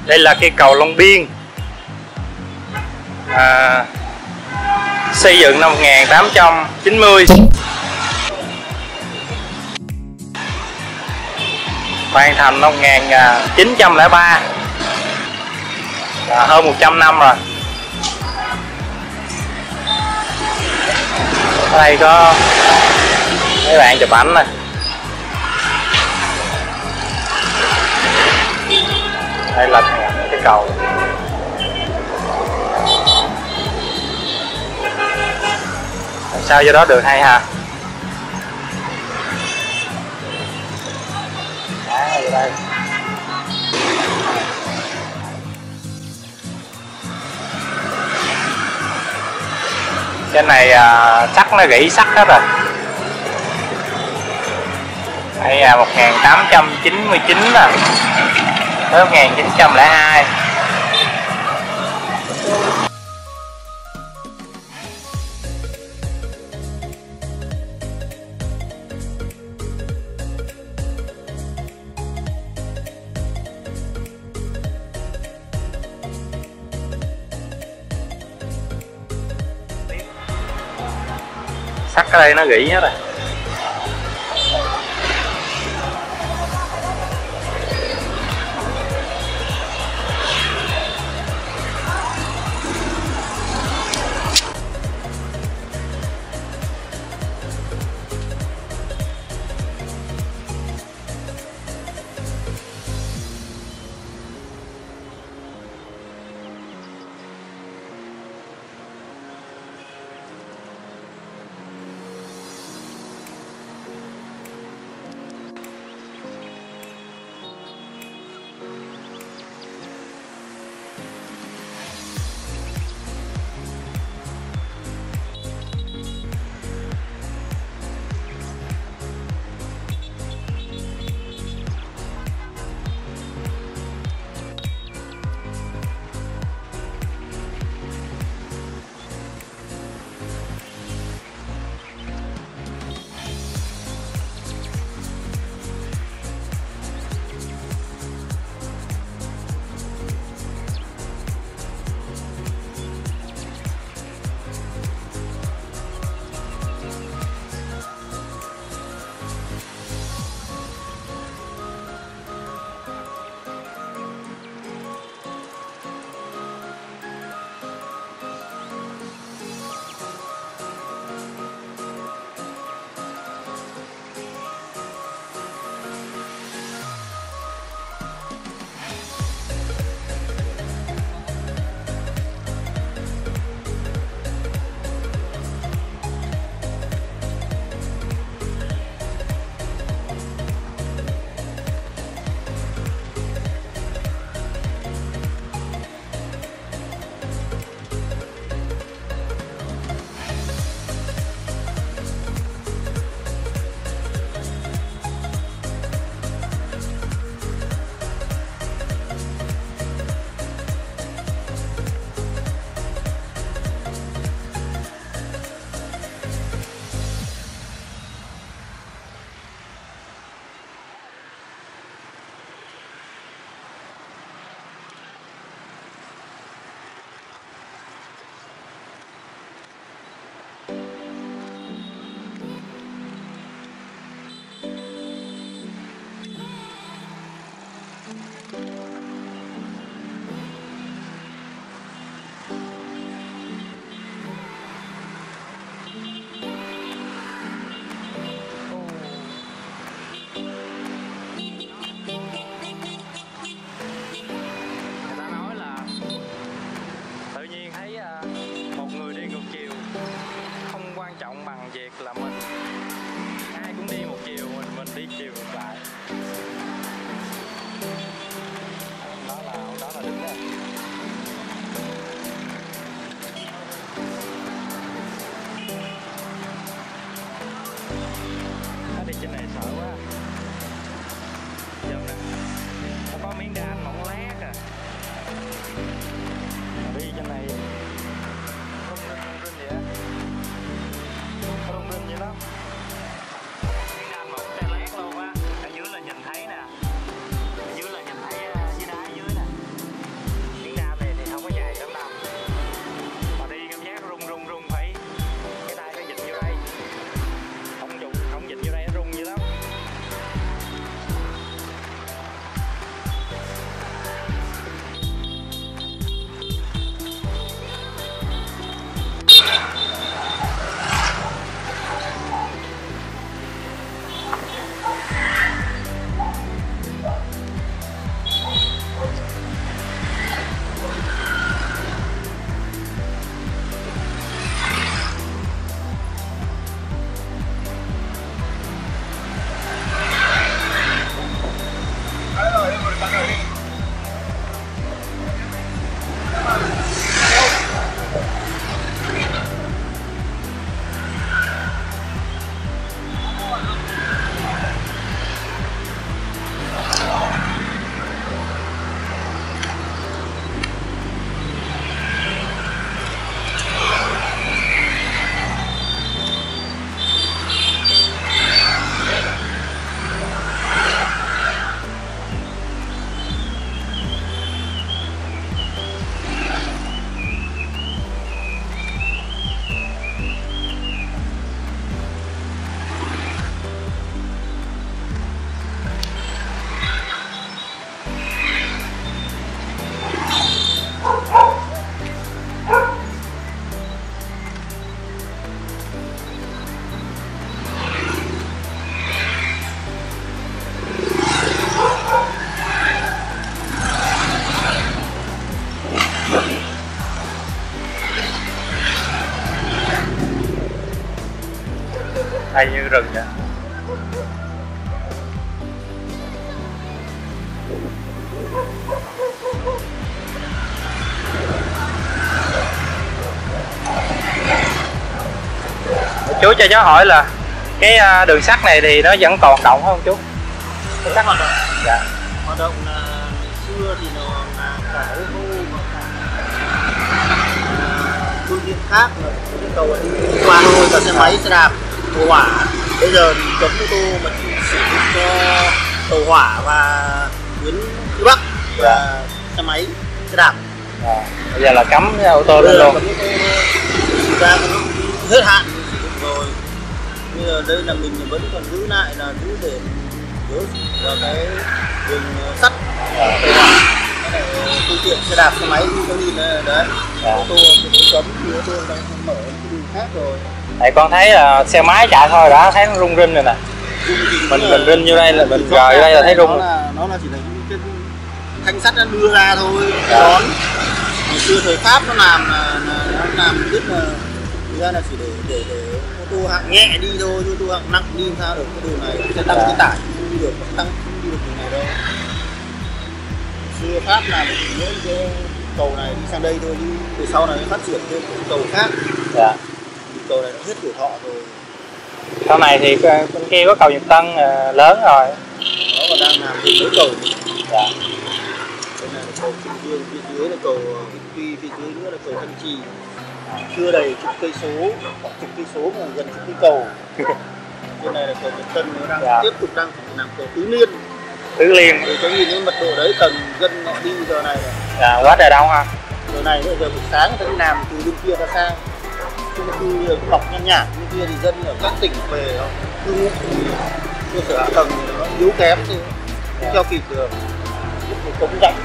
Đây là cây cầu Long Biên, xây dựng năm 1890, hoàn thành năm 1903, hơn 100 năm rồi. Ở đây có mấy bạn chụp ảnh này. Đây là cái cầu. Làm sao vô đó được hay ha. Ở đây. Trên này sắt nó gãy sắt hết rồi. Đây là 1899 rồi. Tới 1902. Sắt ở đây nó gãy hết rồi. hay như rừng vậy. Chú cho cháu hỏi là cái đường sắt này thì nó vẫn còn động không chú? Đường sắt hoạt động. Dạ. Hoạt động là ngày xưa thì nó là cả ô tô và cả phương tiện khác, là cái cầu đi qua thôi, cả xe máy, xe đạp, tàu hỏa. Bây giờ thì cấm ô tô mà chỉ sử dụng cho tàu hỏa và tuyến phía Bắc và xe máy, xe đạp. Bây giờ là cấm ô tô lên luôn. Thực ra cũng hết hạn sử dụng rồi. Bây giờ đây là mình vẫn còn giữ lại là giữ để nhớ vào cái đường sắt, tàu hỏa, cái này phương tiện xe đạp, xe máy như có nhìn đây đấy. Ô tô thì cấm thì ô tô đang mở cái đường khác rồi. Tại con thấy là xe máy chạy thôi đã thấy nó rung rinh rồi nè. Mình rinh như đây là mình rời đây là thấy rung. Nó là chỉ là cái thanh sắt nó đưa ra thôi. Đón. Ngày xưa thời Pháp nó làm rất là, thực ra là chỉ để ô tô hạng nhẹ đi thôi, ô tô hạng nặng đi làm sao được. Cái đường này sẽ tăng cái tải không đi được, tăng không đi được đường này đâu. Xưa Pháp làm những cái cầu này đi sang đây thôi, nhưng từ sau này phát triển thêm những cầu khác. Dạ. Cầu này nó hết tuổi thọ rồi. Sau này thì bên kia có cầu Nhật Tân lớn rồi. Nó còn đang làm thêm mấy cầu. Dạ. Đây là cầu Trương Dương, phía dưới là cầu Vĩnh Tuy, phía dưới nữa là cầu Thanh Trì. Chưa đầy chục cây số, khoảng chục cây số mà gần chục cây cầu. Bên này là cầu Nhật Tân, nó đang tiếp tục đang làm cầu Tứ Liên. Tứ Liên. Thì có nhìn cái mật độ đấy, tầng dân họ đi giờ này này. Dạ, quá trời đông ha. Giờ này nữa, giờ buổi sáng người ta đi làm từ bên kia ra sang. Chung cư cũng mọc nhăn nhản, bên kia thì dân ở các tỉnh về không? Cư ngụ thì cơ sở hạ tầng thì nó yếu kém thì không theo kịp được. Một cống rãnh.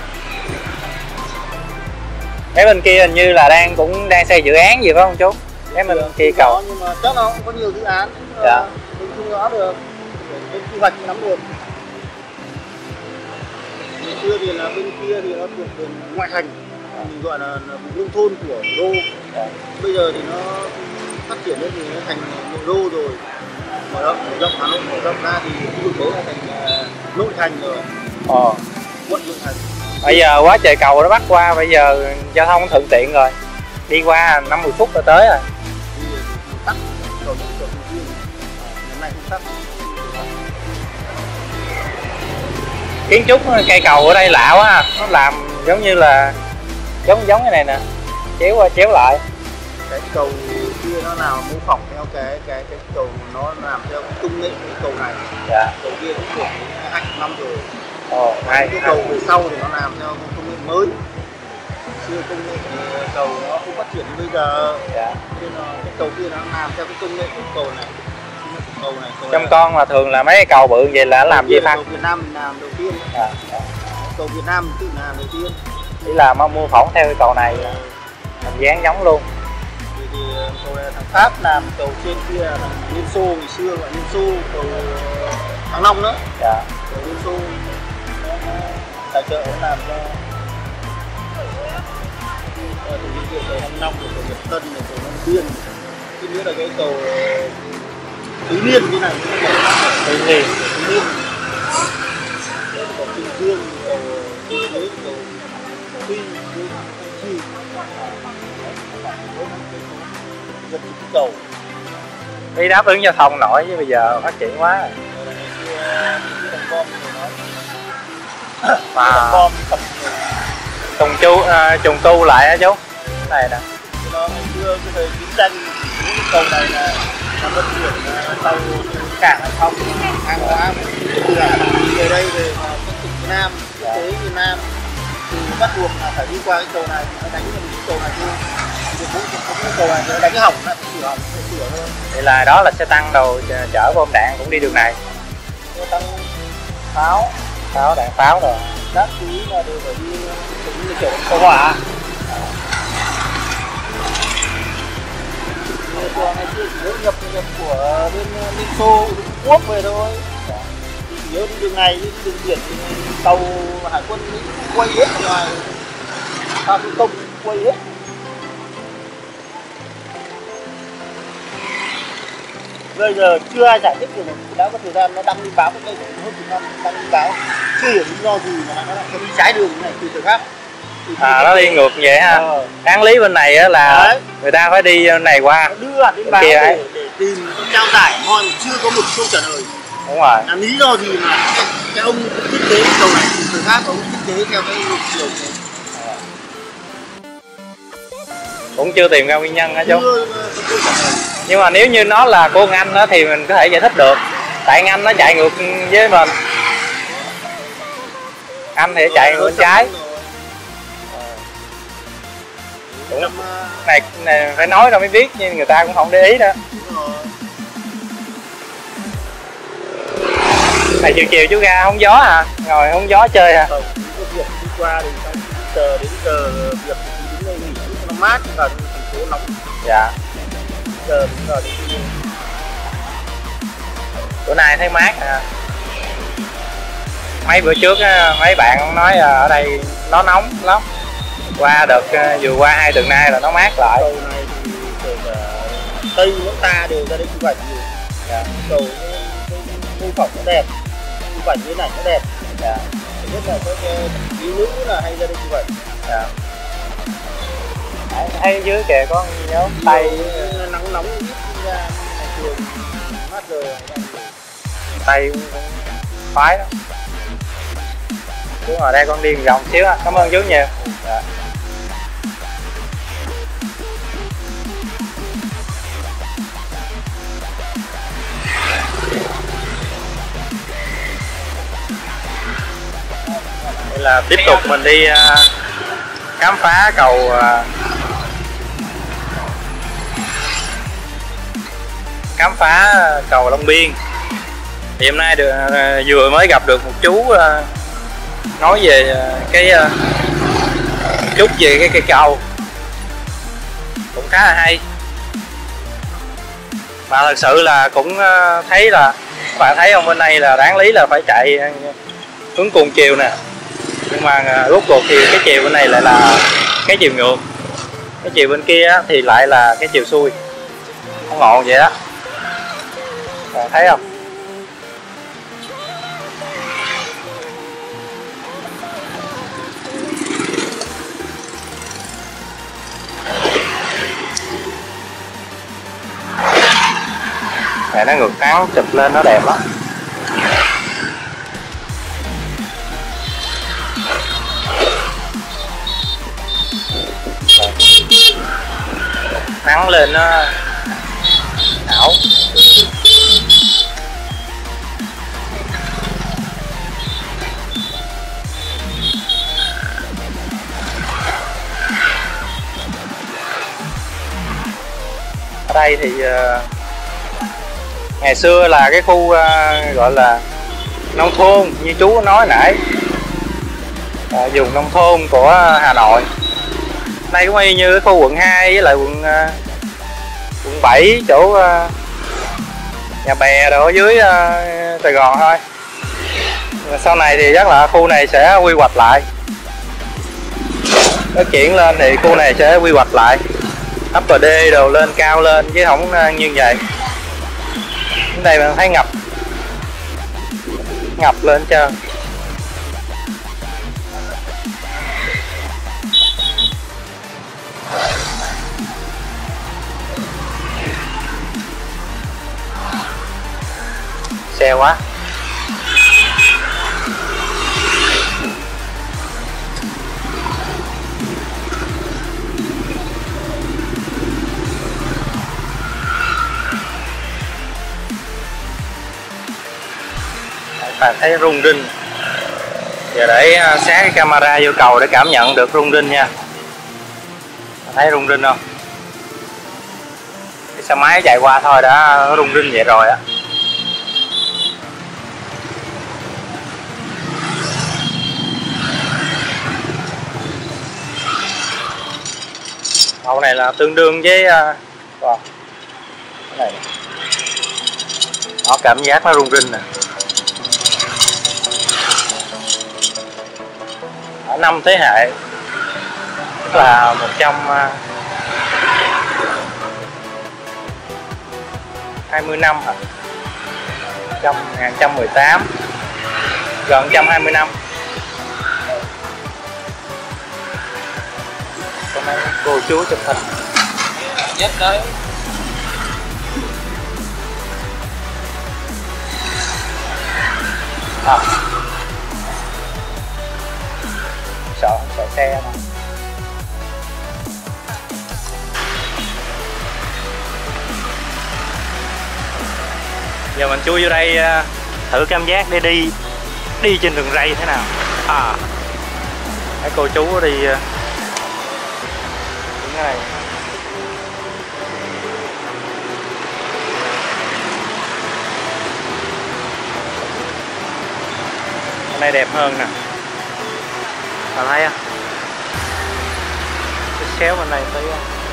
Mấy bên kia hình như là cũng đang xây dự án gì phải không chú? Mấy bên kia cầu. Nhưng mà chắc nó cũng có nhiều dự án. Dạ. Mình không rõ được. Bên quy hoạch nắm được. Ngày xưa thì là bên kia thì nó thuộc đường ngoại thành, mình gọi là vùng nông thôn của đô. Bây giờ thì nó phát triển lên thì nó thành nội đô rồi. Mở rộng Hà Nội mở rộng ra thì khu vực đấy là thành nội thành rồi. Quận nội thành. Bây giờ quá trời cầu nó bắt qua, bây giờ giao thông thuận tiện rồi. Đi qua 50 phút là tới rồi. Tắt cầu Thường Xuyên. Hôm nay cũng tắt. Kiến trúc cây cầu ở đây lạ quá ha. Nó làm giống như là giống cái này nè, chéo qua chéo lại. Cái cầu kia nó nào mô phỏng theo cái cầu, nó làm theo cái công nghệ cái cầu này. Dạ. Cầu kia cũng được 2 năm rồi. Hai cái cầu về sau thì nó làm theo công nghệ mới. Xưa công nghệ cầu nó không phát triển như bây giờ. Dạ. Nên cái cầu kia nó làm theo cái công nghệ của cầu này. Trong con mà thường là mấy cái cầu bự vậy là làm gì ta? Cầu Việt Nam mình làm đầu tiên. Cầu Việt Nam mình tự làm đầu tiên. Chỉ là mô phỏng theo cái cầu này, làm dáng giống luôn. Thì cầu này là thằng Pháp làm, cầu trên kia là thằng Liên Xô, ngày xưa gọi Liên Xô, cầu Thăng Long nữa. Dạ. Cầu Liên Xô tài trợ nó làm cho cầu Thăng Long, cầu Nhật Tân, cầu Long Biên. Cái nữa là cái cầu Tứ Liên như này. Tứ Liên. Cầu Trương Dương, cầu Trương Giới, cầu Tuy, Thanh Trì. Cầu đi đáp ứng giao thông nổi chứ bây giờ phát triển quá rồi. Mà trùng tu lại hả chú? Này nè. Ngày xưa cái thời chiến tranh cái cầu này là vận chuyển tàu cảng hàng không, hàng hóa từ về đây về các tỉnh Việt Nam, quốc tế Việt Nam thì bắt buộc là phải đi qua cái cầu này thì nó đánh vào cái cầu này thôi. Cái cầu này nó đánh hỏng lại sửa hỏng sửa thôi. Vậy là đó là xe tăng đồ chở bom đạn cũng đi đường này. Xe tăng pháo, đạn pháo rồi. các thứ là đều phải đi cũng như kiểu tàu hỏa. Ngày xưa chỉ nhập của bên Liên Xô, Trung Quốc về thôi. Thì chỉ nhớ đi đường này, đi đường biển thì tàu hải quân Mỹ quay hết ngoài, tàu phi công quay hết. bây giờ chưa ai giải thích được, đã có thời gian nó đăng lên báo cách đây hơn chục năm, đăng lên báo chưa hiểu lý do gì mà nó lại đi trái đường này từ từ khác. Nó đi ngược vậy ha. Đáng lý bên này á là đấy, người ta phải đi này qua, nó đưa lên báo để tìm trao giải thôi, chưa có một câu trả lời. Đúng rồi. Là lý do gì mà cái ông thiết kế cầu này từ từ khác, ông thiết kế theo cái chiều này. Cũng chưa tìm ra nguyên nhân hả chú? Nhưng mà nếu như nó là của anh đó thì mình có thể giải thích được, tại anh nó chạy ngược với mình, anh thì chạy ngược bên trái. Này phải nói ra mới biết, nhưng người ta cũng không để ý đó. Này chiều chiều chú ra hóng gió hả? Ngồi hóng gió chơi hả? Không, có việc đi qua thì chờ đến giờ việc thì đứng đây nghỉ nó mát, và thành phố nóng. Dạ. Chờ đến giờ đi. Bữa nay thấy mát à. Mấy bữa trước á, mấy bạn nói ở đây nó nóng lắm. Qua đợt vừa qua 2 tuần nay là nó mát lại. Cầu này thì Tây nước ta đều ra đây chụp ảnh nhiều. Dạ. Cầu mô phỏng nó đẹp, chụp ảnh như này nó đẹp. Dạ. Nhất là các thiếu nữ là hay ra đây chụp ảnh. Dạ. Thấy dưới kìa có nhóm Tây nắng nóng ít ra ngày thường mát rồi. Tây cũng khoái lắm. Chú ngồi đây con đi vòng xíu á. Cảm ơn chú nhiều. Dạ. Đây là tiếp tục mình đi khám phá cầu Long Biên. Thì hôm nay vừa mới gặp được một chú nói về chút về cái cây cầu, cũng khá là hay. Mà thật sự là cũng thấy là các bạn thấy không, bên đây là đáng lý là phải chạy hướng cùng chiều nè, nhưng mà rốt cuộc thì cái chiều bên này lại là cái chiều ngược, cái chiều bên kia thì lại là cái chiều xuôi. Không ngộ vậy đó, bạn thấy không? Này nó ngược nắng chụp lên nó đẹp lắm. Nắng lên nó ảo. Ở đây thì ngày xưa là cái khu gọi là nông thôn như chú nói nãy, vùng nông thôn của Hà Nội. Đây cũng y như cái khu quận 2 với lại quận 7 chỗ Nhà Bè rồi ở dưới Sài Gòn thôi. Mà sau này thì chắc là khu này sẽ quy hoạch lại, nó chuyển lên thì khu này sẽ quy hoạch lại, ấp và đê đồ lên cao lên chứ không như vậy. Ở đây mình thấy ngập lên hết trơn. Xe quá. Bạn thấy rung rinh. Giờ để sát cái camera vô cầu để cảm nhận được rung rinh nha. Bạn thấy rung rinh không? Cái xe máy chạy qua thôi đã rung rinh vậy rồi á. Màu này là tương đương với wow. Cái này nó cảm giác nó rung rinh nè. Ở 5 thế hệ, tức là 100 20 năm hả? 1918, gần 120 năm. Có mấy cô chú chụp hình nhất đấy. Sợ xe mà. Giờ mình chui vô đây thử cảm giác để đi trên đường ray thế nào. Mấy cô chú đi những cái này. Bên này đẹp hơn nè, bạn thấy không? Cái xéo bên này tí.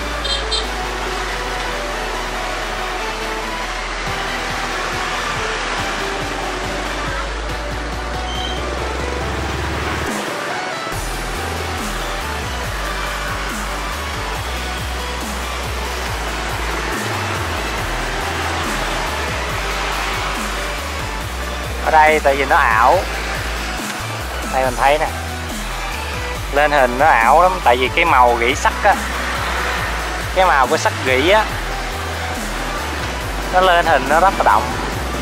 Ở đây tại vì nó ảo, đây mình thấy nè, lên hình nó ảo lắm, tại vì cái màu gỉ sắt á, cái màu của sắt gỉ á, nó lên hình nó rất là đậm,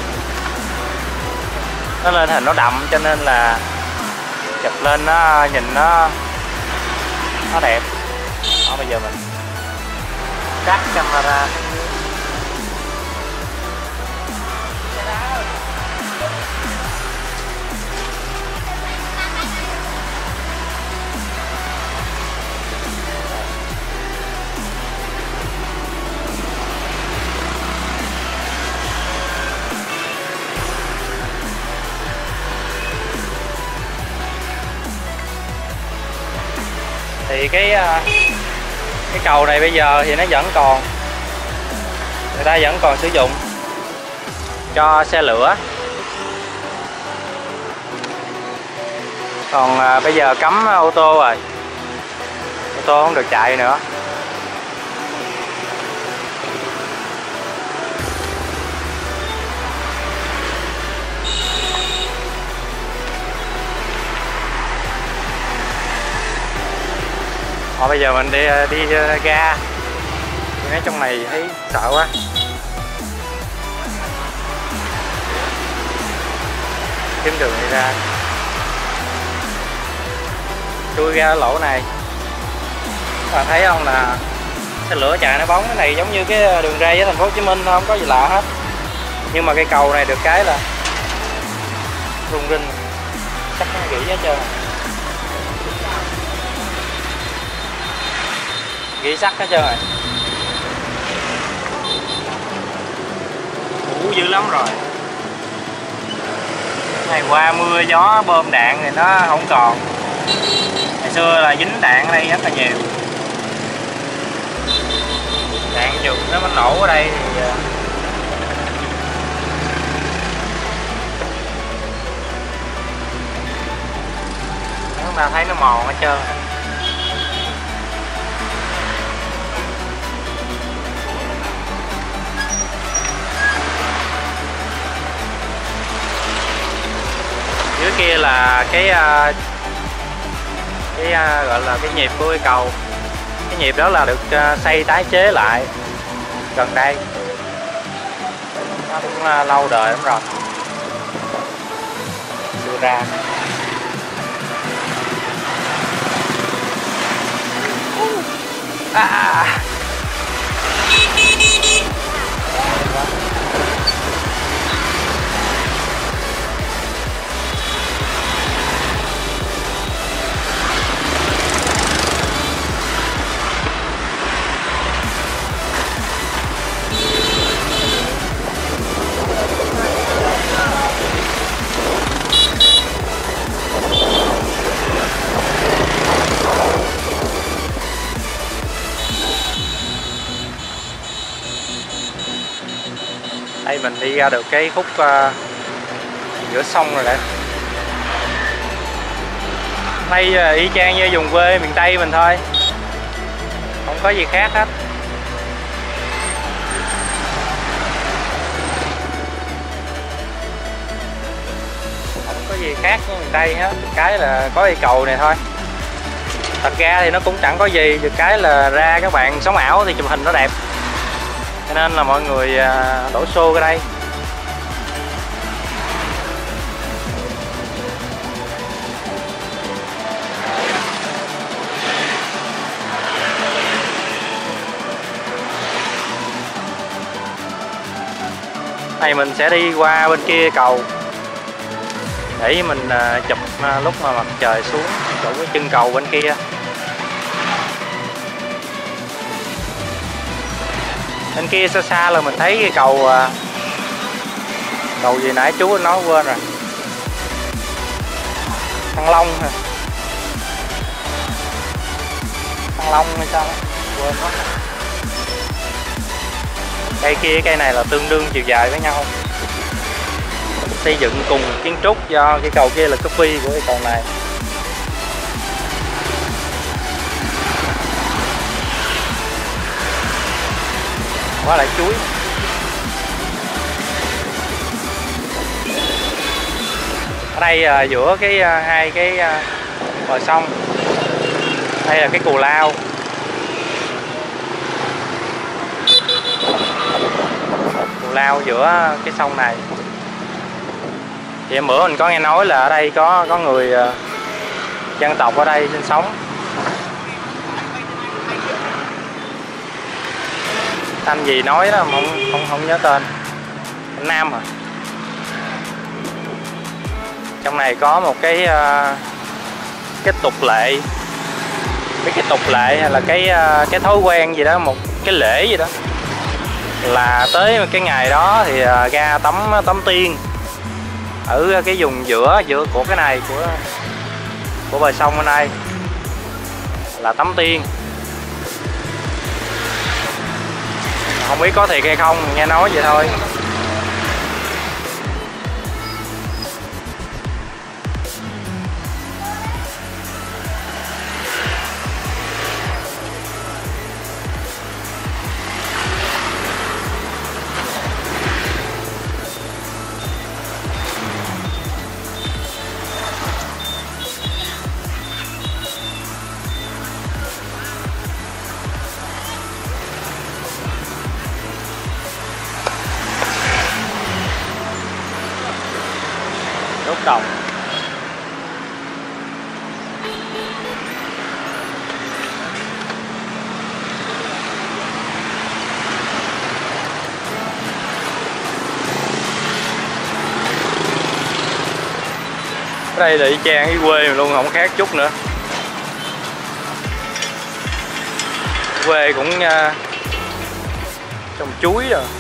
nó lên hình nó đậm cho nên là chụp lên nó nhìn nó đẹp. Đó, bây giờ mình cắt camera. Thì cái cầu này bây giờ thì nó vẫn còn, người ta vẫn còn sử dụng cho xe lửa, còn bây giờ cấm ô tô rồi, ô tô không được chạy nữa. Bây giờ mình đi ra, thì mấy trong này thấy sợ quá. Kiếm đường đi ra, chui ra lỗ này. Các bạn thấy không là xe lửa chạy nó bóng, cái này giống như cái đường ray ở thành phố Hồ Chí Minh, không có gì lạ hết. Nhưng mà cây cầu này được cái là rung rinh, chắc nó gỉ hết trơn. Gỉ sắt hết trơn rồi, cũ dữ lắm rồi. Ngày qua mưa gió bơm đạn thì nó không còn. Ngày xưa là dính đạn ở đây rất là nhiều. Đạn chụp nó mới nổ ở đây thì chúng ta thấy nó mòn hết trơn. Dưới kia là cái gọi là cái nhịp của cây cầu. Cái nhịp đó là được xây tái chế lại gần đây, nó cũng lâu đời lắm rồi. Đưa ra đây, mình đi ra được cái khúc giữa sông rồi đấy. Đây y chang như vùng quê miền Tây mình thôi, không có gì khác hết. gì khác với miền Tây hết, cái là có cây cầu này thôi. Thật ra thì nó cũng chẳng có gì, được cái là ra các bạn sống ảo thì chụp hình nó đẹp, cho nên là mọi người đổ xô ra đây. Này mình sẽ đi qua bên kia cầu để mình chụp lúc mà mặt trời xuống chỗ cái chân cầu bên kia. Bên kia xa xa là mình thấy cái cầu gì nãy chú nói quên rồi, Thăng Long hả? Thăng Long hay sao quên mất. Cây kia cây này là tương đương chiều dài với nhau, xây dựng cùng kiến trúc, do cái cầu kia là copy của cái cầu này. Quá lại chuối. Ở đây giữa cái hai cái bờ sông, đây là cái Cù Lao. Cù Lao giữa cái sông này. Thì hôm bữa mình có nghe nói là ở đây có người dân tộc ở đây sinh sống. Anh gì nói đó mà không nhớ tên. Anh Nam hả? Trong này có một cái tục lệ, cái tục lệ hay là cái thói quen gì đó, một cái lễ gì đó, là tới cái ngày đó thì ra tắm tiên ở cái vùng giữa của cái này của bờ sông bên đây là tắm tiên. Không biết có thiệt hay không, nghe nói vậy thôi. Đốt đồng. Đây là y chang cái quê luôn, không khác chút nữa. Quê cũng trồng chuối rồi.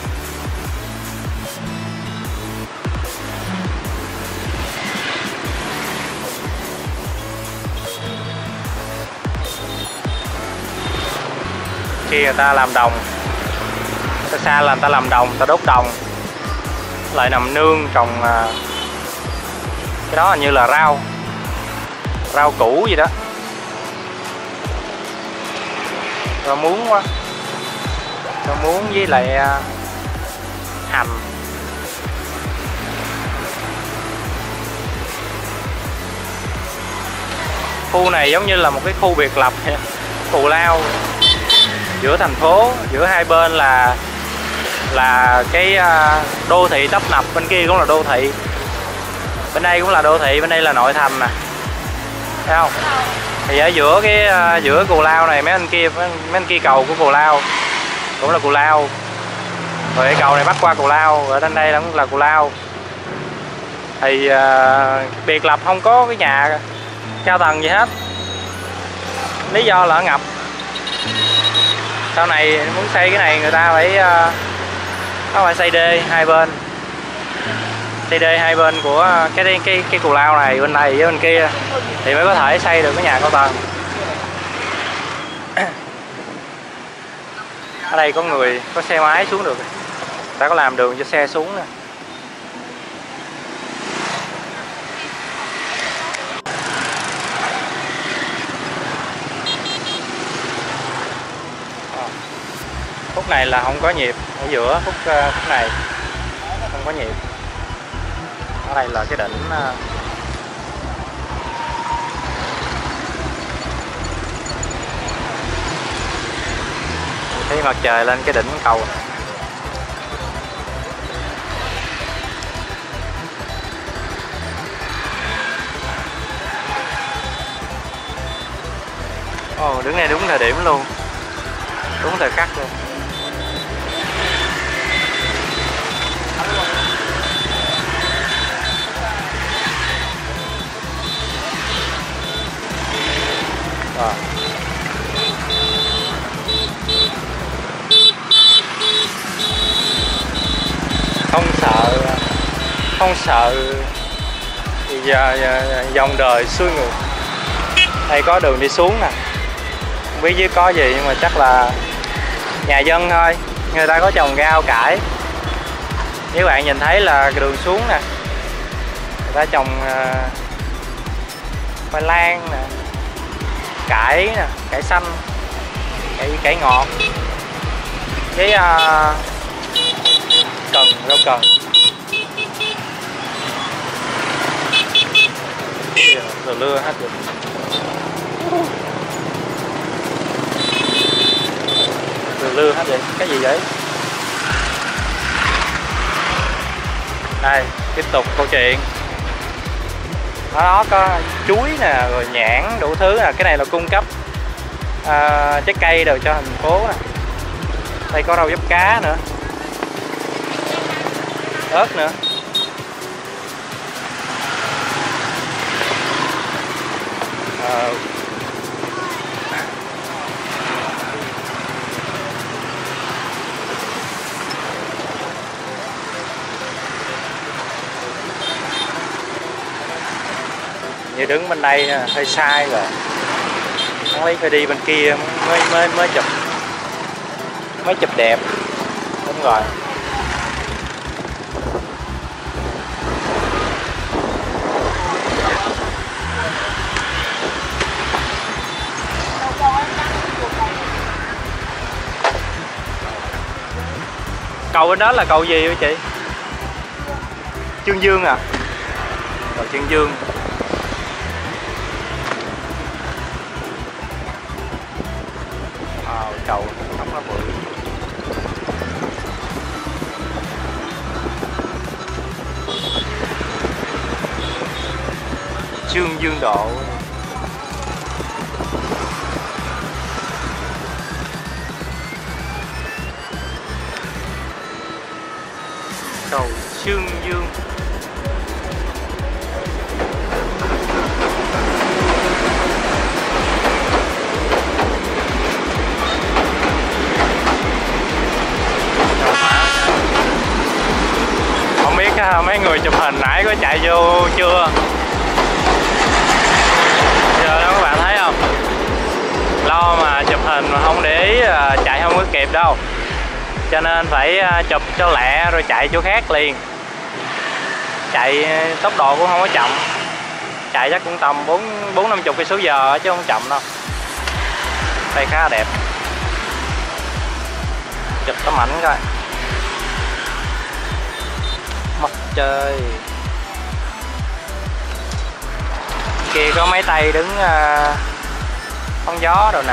Khi người ta làm đồng, xa xa là người ta làm đồng, người ta đốt đồng, lại nằm nương trồng cái đó hình như là rau củ gì đó. Rau muống quá, rau muống với lại hành. Khu này giống như là một cái khu biệt lập Cù Lao, giữa thành phố, giữa hai bên là cái đô thị tấp nập, bên kia cũng là đô thị, bên đây cũng là đô thị, bên đây là nội thành nè, thấy không? Thì ở giữa Cù Lao này, mấy anh kia cầu của Cù Lao cũng là Cù Lao, rồi cái cầu này bắt qua Cù Lao, ở trên đây cũng là Cù Lao. Thì biệt lập, không có cái nhà cao tầng gì hết, lý do là ngập. Sau này muốn xây cái này người ta phải xây đê hai bên, xây đê hai bên của cái Cù Lao này, bên này với bên kia, thì mới có thể xây được cái nhà cao tầng. Ở đây có xe máy xuống được, người ta có làm đường cho xe xuống nè. Khúc này là không có nhịp, ở giữa khúc này không có nhịp. Ở đây là cái đỉnh thấy mặt trời lên cái đỉnh cầu này. Ồ, đứng đây đúng thời điểm luôn, đúng thời khắc luôn. À. Không sợ dòng đời xuôi ngược. Đây có đường đi xuống nè, không biết dưới có gì nhưng mà chắc là nhà dân thôi, người ta có trồng rau cải. Nếu bạn nhìn thấy là cái đường xuống nè, người ta trồng khoai lang nè, cải nè, cải xanh, cải ngọt với cần, rau cần. Rồi lưa hết rồi. Rồi lưa hết vậy, cái gì vậy? Đây, tiếp tục câu chuyện. Ở đó có chuối nè, rồi nhãn, đủ thứ nè. Cái này là cung cấp trái cây đồ cho thành phố nè. Đây có rau diếp cá nữa, ớt nữa. Như đứng bên đây hơi sai rồi, đáng lý phải đi bên kia mới chụp đẹp. Đúng rồi. Cầu bên đó là cầu gì vậy chị? Chương Dương à? Cầu Chương Dương. Cầu không có bự. Chương Dương Độ. Cầu Chương Dương. Không biết mấy người chụp hình nãy có chạy vô chưa? Giờ đó các bạn thấy không? Lo mà chụp hình mà không để ý chạy không có kịp đâu. Cho nên phải chụp cho lẹ rồi chạy chỗ khác liền. Chạy tốc độ cũng không có chậm. Chạy chắc cũng tầm 4-50 km/h chứ không chậm đâu. Đây khá đẹp. Chụp tấm ảnh coi. Mặt trời. Kia có mấy tay đứng phóng gió rồi nè.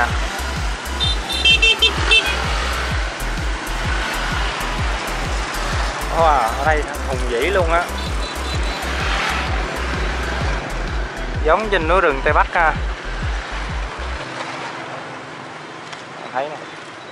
Wow, ở đây hùng vĩ luôn á. Giống trên núi rừng Tây Bắc ha. Thấy nè.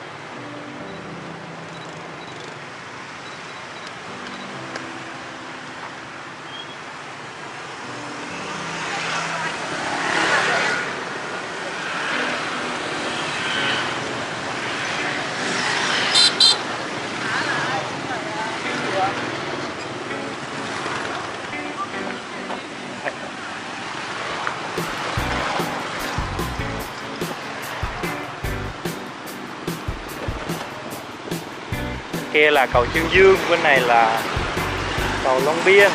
Kia là cầu Chương Dương, bên này là cầu Long Biên.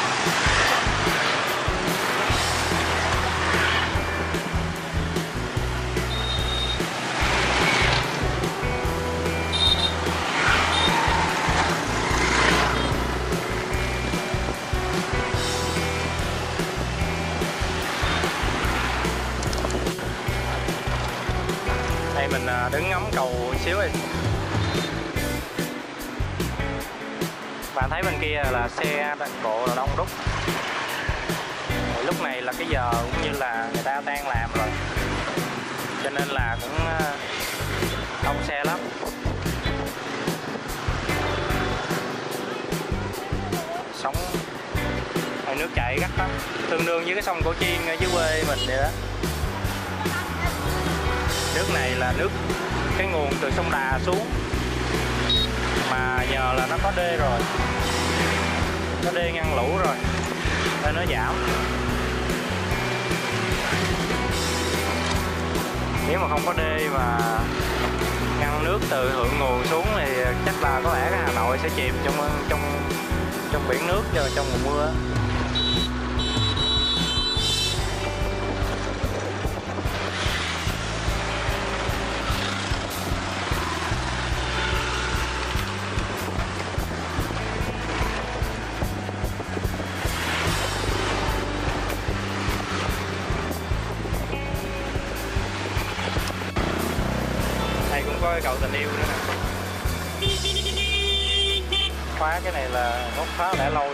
mình đứng ngắm cầu một xíu đi. Bạn thấy bên kia là xe cộ là đông đúc. Lúc này là cái giờ cũng như là người ta đang làm rồi, cho nên là cũng đông xe lắm. Sóng nước chảy gắt lắm, tương đương với cái sông Cổ Chiên ở dưới quê mình vậy đó. Nước này là nước cái nguồn từ sông Đà xuống, mà nhờ là nó có đê rồi, có đê ngăn lũ rồi nên nó giảm. Nếu mà không có đê mà ngăn nước từ thượng nguồn xuống thì chắc là có lẽ cái Hà Nội sẽ chìm trong biển nước trong mùa mưa. Đây cũng có cái cầu tình yêu nữa nè. Khóa cái này là mốt khóa lẻ loi.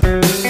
Dạ.